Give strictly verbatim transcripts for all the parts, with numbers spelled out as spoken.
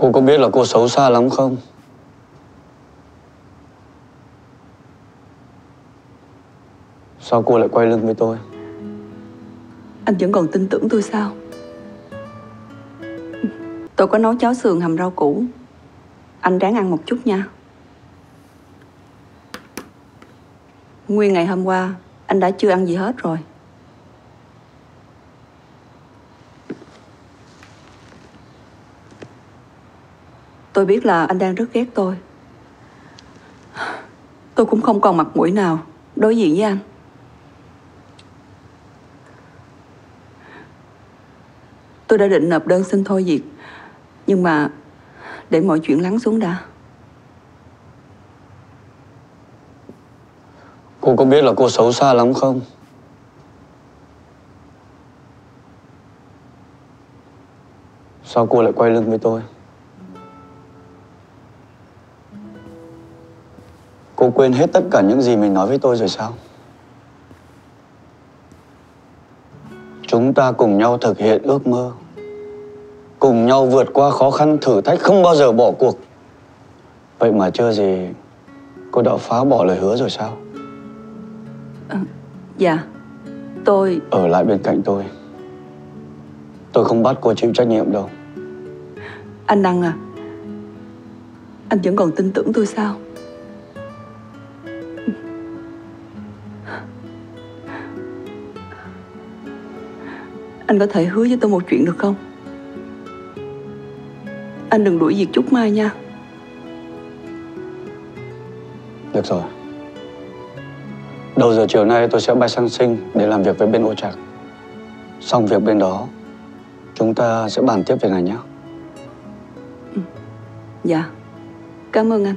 Cô có biết là cô xấu xa lắm không? Sao cô lại quay lưng với tôi? Anh vẫn còn tin tưởng tôi sao? Tôi có nấu cháo sườn hầm rau củ. Anh ráng ăn một chút nha. Nguyên ngày hôm qua anh đã chưa ăn gì hết rồi. Tôi biết là anh đang rất ghét tôi. Tôi cũng không còn mặt mũi nào đối diện với anh. Tôi đã định nộp đơn xin thôi việc, nhưng mà để mọi chuyện lắng xuống đã. Cô có biết là cô xấu xa lắm không? Sao cô lại quay lưng với tôi? Cô quên hết tất cả những gì mình nói với tôi rồi sao? Chúng ta cùng nhau thực hiện ước mơ, cùng nhau vượt qua khó khăn thử thách, không bao giờ bỏ cuộc. Vậy mà chưa gì cô đã phá bỏ lời hứa rồi sao? À, dạ, tôi... Ở lại bên cạnh tôi. Tôi không bắt cô chịu trách nhiệm đâu. Anh Đăng à, anh vẫn còn tin tưởng tôi sao? Anh có thể hứa với tôi một chuyện được không? Anh đừng đuổi việc Trúc Mai nha. Được rồi. Đầu giờ chiều nay tôi sẽ bay sang Sing để làm việc với bên Ô Trạc. Xong việc bên đó, chúng ta sẽ bàn tiếp việc này nhé. Ừ. Dạ, cảm ơn anh.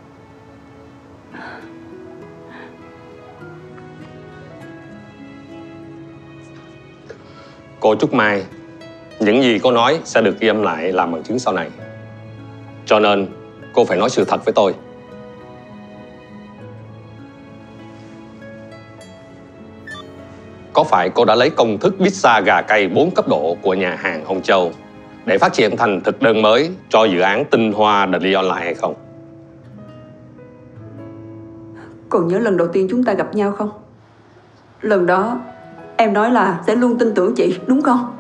Cô Trúc Mai, những gì cô nói sẽ được ghi âm lại làm bằng chứng sau này. Cho nên cô phải nói sự thật với tôi. Có phải cô đã lấy công thức pizza gà cay bốn cấp độ của nhà hàng Hồng Châu để phát triển thành thực đơn mới cho dự án Tinh Hoa Daily Online hay không? Còn nhớ lần đầu tiên chúng ta gặp nhau không? Lần đó em nói là sẽ luôn tin tưởng chị, đúng không?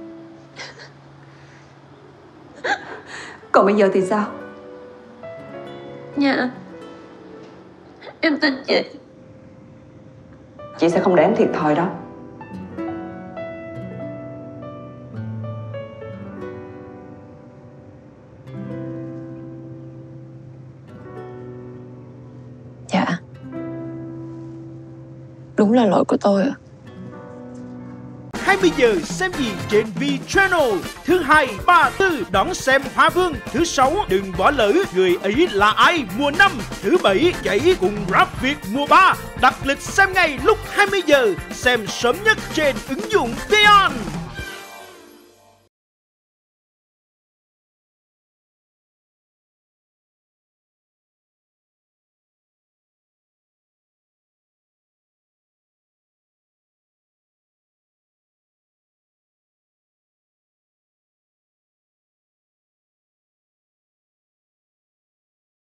Còn bây giờ thì sao? Dạ, em tin chị. Chị sẽ không để em thiệt thòi đâu. Dạ, đúng là lỗi của tôi ạ. hai mươi giờ xem gì trên V-Channel. Thứ hai, ba, tư đón xem Hoa Vương. Thứ sáu, đừng bỏ lỡ Người Ấy Là Ai mùa năm. Thứ bảy, chạy cùng Rap Việt mùa ba. Đặt lịch xem ngay lúc hai mươi giờ. Xem sớm nhất trên ứng dụng Vion.